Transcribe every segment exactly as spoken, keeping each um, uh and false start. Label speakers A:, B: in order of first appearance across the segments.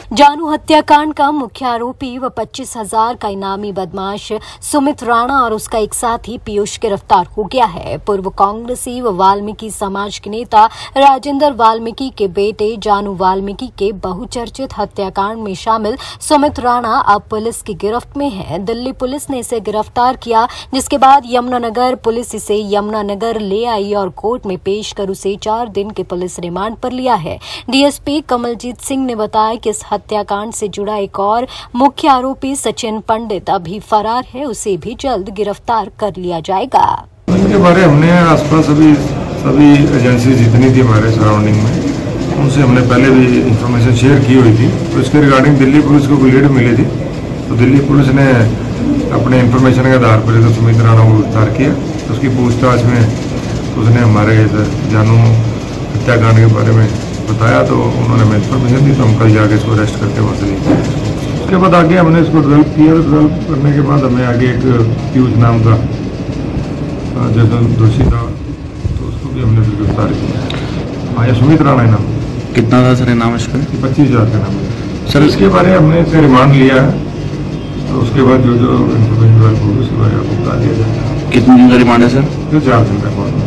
A: जानू हत्याकांड का मुख्य आरोपी व पच्चीस हजार का इनामी बदमाश सुमित राणा और उसका एक साथी पीयूष गिरफ्तार हो गया है। पूर्व कांग्रेसी व वाल्मीकि समाज के नेता राजेंद्र वाल्मीकि के बेटे जानू वाल्मीकि के बहुचर्चित हत्याकांड में शामिल सुमित राणा अब पुलिस की गिरफ्त में है। दिल्ली पुलिस ने इसे गिरफ्तार किया, जिसके बाद यमुनानगर पुलिस इसे यमुनानगर ले आई और कोर्ट में पेश कर उसे चार दिन के पुलिस रिमांड पर लिया है। डीएसपी कमलजीत सिंह ने बताया कि इस हत्याकांड से जुड़ा एक और मुख्य आरोपी सचिन पंडित अभी फरार है, उसे भी जल्द गिरफ्तार कर लिया जाएगा।
B: इनके बारे हमने आसपास अभी सभी एजेंसी जितनी थी हमारे सराउंडिंग में, उनसे हमने पहले भी इंफॉर्मेशन शेयर की हुई थी। तो इसके रिगार्डिंग दिल्ली पुलिस को कोई लीड मिली थी, तो दिल्ली पुलिस ने अपने इंफॉर्मेशन के आधार पर तो सुमित राणा को गिरफ्तार किया। तो उसकी पूछताछ में उसने हमारे जानू हत्याकांड के बारे में बताया, तो उन्होंने हमें इन्फॉर्मेशन दी, तो हम कल जाके इसको अरेस्ट करके वहाँ से लिए। उसके बाद आगे हमने इसको डेवलप किया। डेवलप करने के बाद हमें आगे एक पीयूष नाम का जो दोषी था, तो उसको भी हमने फिर गिरफ्तार किया। हाँ, ये सुमित राणा है नाम।
C: कितना था सर नाम इसका?
B: पच्चीस हजार का नाम है सर। इसके बारे में हमने इसका रिमांड लिया है, तो उसके बाद जो जो इन्फॉर्मेशन डेवलप होगी उसके बारे में आपको बता दिया जाएगा।
C: कितने दिन का रिमांड है सर?
B: जो चार दिन का रिमांड है।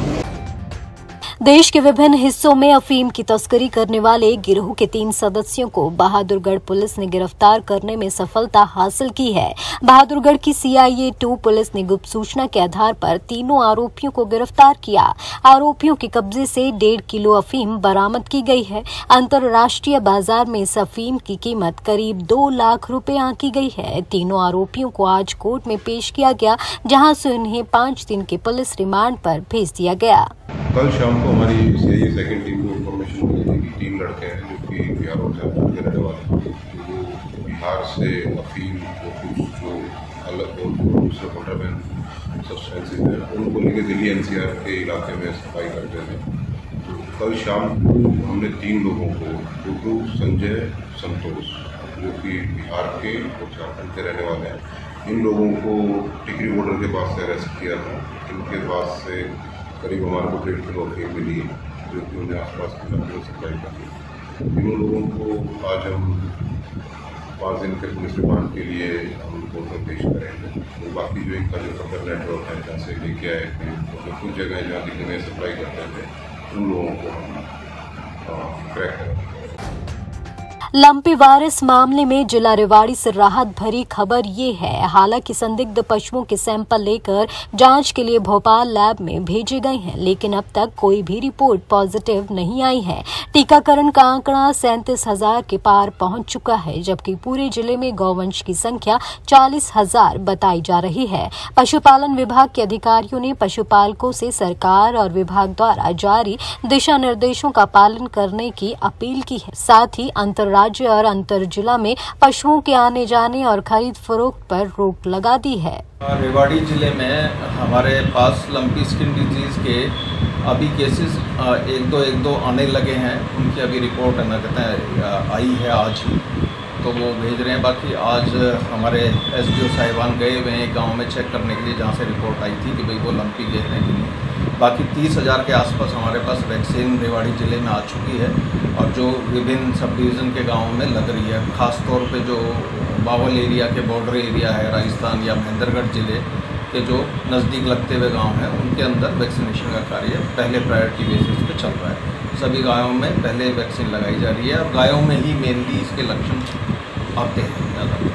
A: देश के विभिन्न हिस्सों में अफीम की तस्करी करने वाले गिरोह के तीन सदस्यों को बहादुरगढ़ पुलिस ने गिरफ्तार करने में सफलता हासिल की है। बहादुरगढ़ की सीआईए टू पुलिस ने गुप्त सूचना के आधार पर तीनों आरोपियों को गिरफ्तार किया। आरोपियों के कब्जे से डेढ़ किलो अफीम बरामद की गई है। अंतर्राष्ट्रीय बाजार में इस अफीम की कीमत करीब दो लाख रुपए आंकी गई है। तीनों आरोपियों को आज कोर्ट में पेश किया गया, जहां से उन्हें पांच दिन के पुलिस रिमांड पर भेज दिया गया।
D: कल शाम को हमारी सीआईए सेकंड टीम को इन्फॉर्मेशन मिली थी कि तीन लड़के हैं जो कि बिहार और झारखंड के रहने वाले हैं, जो बिहार से अफीम और कुछ जो अलग और दूसरे कॉन्ट्राबैंड सब्सटेंसेज हैं उनको लेकर दिल्ली एनसीआर के इलाके में सफाई करते थे। तो कल शाम को हमने तीन लोगों को, टुटू, संजय, संतोष, जो कि बिहार के और झारखंड के रहने वाले हैं, इन लोगों को टिकरी बॉर्डर के पास से अरेस्ट किया था। इनके पास से करीब हमारे को डेढ़ किलो अफीम मिली है, जो कि उन्हें आसपास के इलाके में सप्लाई कर दी। तीनों लोगों को आज हम पाँच दिन के पुलिस रिमांड के लिए हम कोर्ट में पेश करेंगे। तो बाकी जो इनका जो कबर नेटवर्क है, जहाँ से लेके आए थे, तो कुछ जगह जहाँ दिल्ली सप्लाई करते थे, उन लोगों को हम क्रैक करेंगे।
A: लंपी वायरस मामले में जिला रेवाड़ी से राहत भरी खबर ये है। हालांकि संदिग्ध पशुओं के सैंपल लेकर जांच के लिए भोपाल लैब में भेजे गए हैं, लेकिन अब तक कोई भी रिपोर्ट पॉजिटिव नहीं आई है। टीकाकरण का आंकड़ा सैंतीस हजार के पार पहुंच चुका है, जबकि पूरे जिले में गौवंश की संख्या चालीस हजार बताई जा रही है। पशुपालन विभाग के अधिकारियों ने पशुपालकों से सरकार और विभाग द्वारा जारी दिशा निर्देशों का पालन करने की अपील की है। साथ ही अंतर राज्य और अंतर जिला में पशुओं के आने जाने और खरीद फरोख्त पर रोक लगा दी है।
E: रेवाड़ी जिले में हमारे पास लंपी स्किन डिजीज के अभी केसेस एक दो एक दो आने लगे हैं। उनकी अभी रिपोर्ट है ना कहते हैं आई है आज ही, तो वो भेज रहे हैं। बाकी आज हमारे एसडीओ साहिबान गए हुए हैं गाँव में चेक करने के लिए, जहाँ से रिपोर्ट आई थी कि भाई वो लंपी देखने के लिए। बाकी तीस हज़ार के आसपास हमारे पास वैक्सीन रेवाड़ी ज़िले में आ चुकी है, और जो विभिन्न सब डिवीज़न के गाँवों में लग रही है। ख़ास तौर पे जो बावल एरिया के बॉर्डर एरिया है राजस्थान या महेंद्रगढ़ ज़िले के जो नज़दीक लगते हुए गांव हैं, उनके अंदर वैक्सीनेशन का कार्य पहले प्रायोरिटी बेसिस पे चल रहा है। सभी गायों में पहले वैक्सीन लगाई जा रही है, और गायों में ही मेनली इसके लक्षण आते हैं ज़्यादा।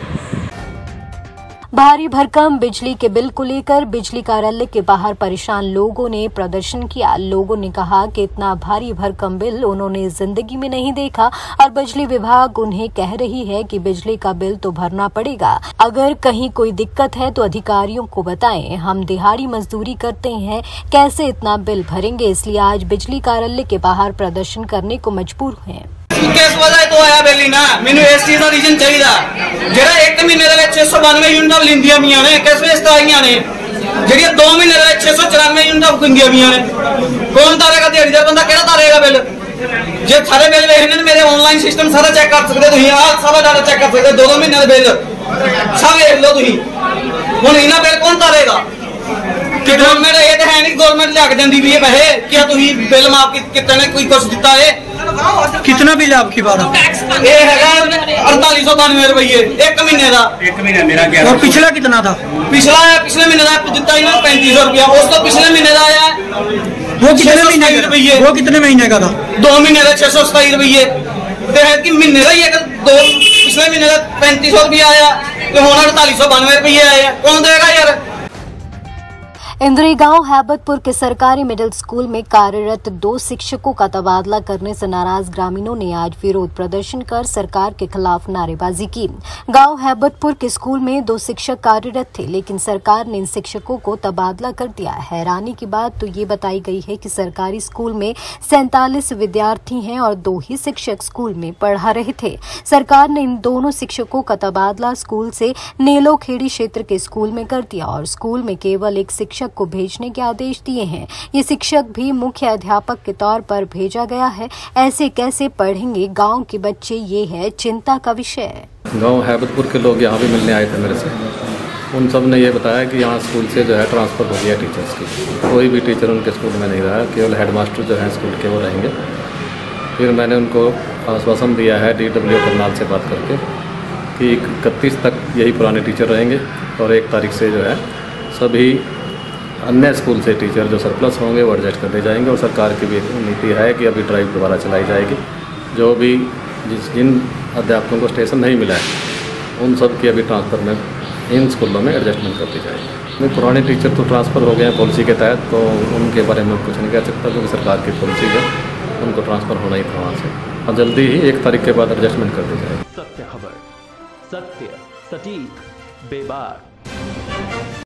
A: भारी भरकम बिजली के बिल को लेकर बिजली कार्यालय के बाहर परेशान लोगों ने प्रदर्शन किया। लोगों ने कहा कि इतना भारी भरकम बिल उन्होंने जिंदगी में नहीं देखा, और बिजली विभाग उन्हें कह रही है कि बिजली का बिल तो भरना पड़ेगा। अगर कहीं कोई दिक्कत है तो अधिकारियों को बताएं। हम दिहाड़ी मजदूरी करते हैं, कैसे इतना बिल भरेंगे? इसलिए आज बिजली कार्यालय के बाहर प्रदर्शन करने को मजबूर हैं।
F: केस वजह तो आया बेली ना मैंने इस चीज का रीजन चाहिए जरा एक महीने के छह सौ बानवे यूनिट लिंदिया भी ने किस वेस आईया ने जी दो महीने के छह सौ चौरानवे यूनिट बुकिंग भी ने कौन तारेगा दिहाड़ीदार बंदा केड़ा तारेगा बिल? जे सारे बिल वेखने मेरे ऑनलाइन सिस्टम सारा चेक कर सकते तुम आ सारा डाटा चेक कर सकते दो दो महीने बिल सब वेख लो तुम हूँ इन्ना बिल कौन तारेगा? कि गवर्नमेंट ये तो है नहीं गवर्नमेंट लिया देंदी भी है पैसे क्या तुम बिल माफ कितने ने कोई कुछ दिता है
G: कितना बिल आपकी बात
F: ये है अड़तालीस सौ बानवे रुपये एक महीने का
G: एक महीना मेरा क्या और पिछला कितना था
F: पिछला पिछले महीने का दिता ही ना पैंतीस सौ रुपया उस तो पिछले महीने का आया
G: वो कितने महीने रुपये वो कितने महीने का था
F: दो महीने का छह सौ सताई रुपये कि महीने का ही दो पिछले महीने का पैंतीस सौ रुपया आया तो होना अड़तालीस सौ बानवे रुपये आया कौन देगा यार।
A: इंद्री गांव हैबतपुर के सरकारी मिडिल स्कूल में कार्यरत दो शिक्षकों का तबादला करने से नाराज ग्रामीणों ने आज विरोध प्रदर्शन कर सरकार के खिलाफ नारेबाजी की। गांव हैबतपुर के स्कूल में दो शिक्षक कार्यरत थे, लेकिन सरकार ने इन शिक्षकों को तबादला कर दिया। हैरानी की बात तो ये बताई गई है कि सरकारी स्कूल में सैंतालीस विद्यार्थी हैं और दो ही शिक्षक स्कूल में पढ़ा रहे थे। सरकार ने इन दोनों शिक्षकों का तबादला स्कूल से नेलोखेड़ी क्षेत्र के स्कूल में कर दिया और स्कूल में केवल एक शिक्षक को भेजने के आदेश दिए हैं। ये शिक्षक भी मुख्य अध्यापक के तौर पर भेजा गया है। ऐसे कैसे पढ़ेंगे गांव के बच्चे, ये है चिंता का विषय।
H: गांव हैबतपुर के लोग यहाँ भी मिलने आए थे मेरे से। उन सब ने ये बताया कि यहाँ स्कूल से जो है ट्रांसफ़र हो गया टीचर्स की, कोई भी टीचर उनके स्कूल में नहीं रहा, केवल हेडमास्टर जो है स्कूल के वो रहेंगे। फिर मैंने उनको आश्वासन दिया है डी डब्ल्यू करनाल से बात करके कि इकतीस तक यही पुराने टीचर रहेंगे और एक तारीख से जो है सभी अन्य स्कूल से टीचर जो सरप्लस होंगे वो एडजस्ट कर दिए जाएंगे। और सरकार की भी नीति है कि अभी ड्राइव दोबारा चलाई जाएगी। जो भी जिस जिन अध्यापकों को स्टेशन नहीं मिला है उन सब की अभी ट्रांसफ़र में इन स्कूलों में एडजस्टमेंट कर दी जाएगी। पुराने टीचर तो ट्रांसफ़र हो गए हैं पॉलिसी के तहत, तो उनके बारे में कुछ नहीं कह सकता क्योंकि सरकार की पॉलिसी है, उनको ट्रांसफ़र होना ही था वहाँ से और जल्दी ही एक तारीख के बाद एडजस्टमेंट कर दी जाएगी।
I: सत्य खबर, सत्य, सटीक, बेबाक।